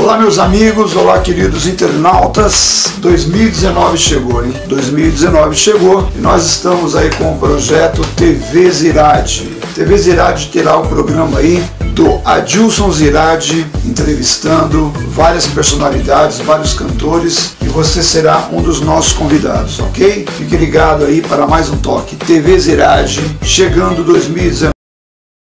Olá meus amigos, olá queridos internautas, 2019 chegou, hein? 2019 chegou e nós estamos aí com o projeto TV Zirade. TV Zirade terá o programa aí do Adilson Zirade entrevistando várias personalidades, vários cantores, e você será um dos nossos convidados, ok? Fique ligado aí para mais um toque. TV Zirade chegando 2019.